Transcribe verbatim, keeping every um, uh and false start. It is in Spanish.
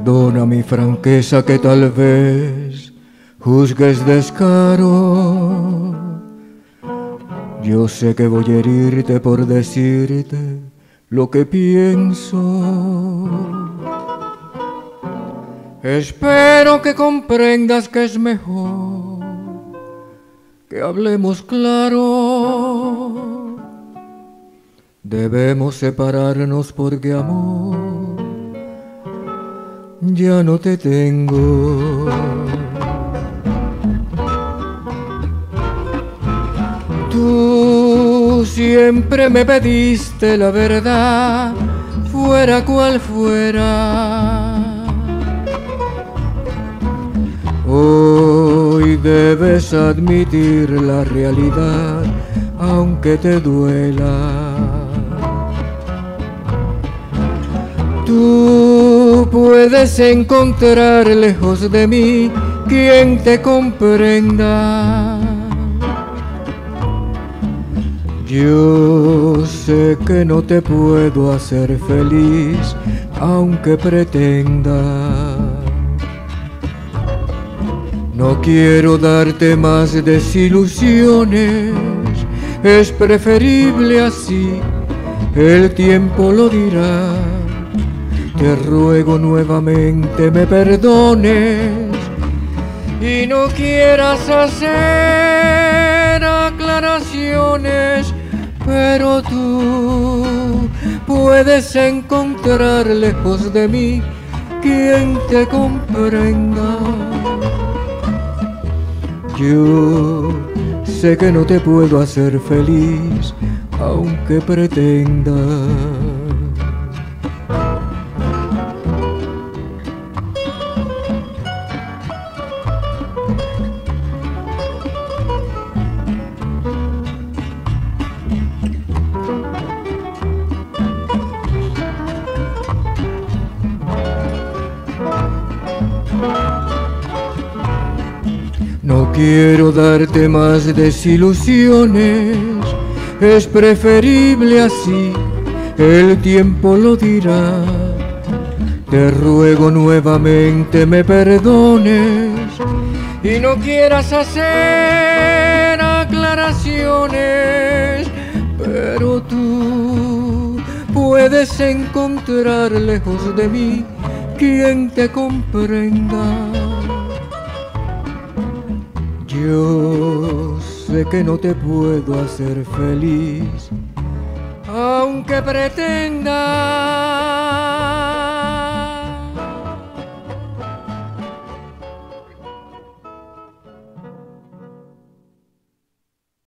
Perdona mi franqueza que tal vez juzgues descaro. Yo sé que voy a herirte por decirte lo que pienso. Espero que comprendas que es mejor que hablemos claro. Debemos separarnos porque amor, ya no te tengo. Tú siempre me pediste la verdad, fuera cual fuera. Hoy debes admitir la realidad, aunque te duela. Tú puedes encontrar lejos de mí quien te comprenda. Yo sé que no te puedo hacer feliz, aunque pretenda. No quiero darte más desilusiones, es preferible así, el tiempo lo dirá. Te ruego nuevamente me perdones y no quieras hacer aclaraciones, pero tú puedes encontrar lejos de mí quien te comprenda. Yo sé que no te puedo hacer feliz, aunque pretenda. No quiero darte más desilusiones, es preferible así, el tiempo lo dirá. Te ruego nuevamente me perdones y no quieras hacer aclaraciones, pero tú puedes encontrar lejos de mí quien te comprenda. Yo sé que no te puedo hacer feliz, aunque pretenda.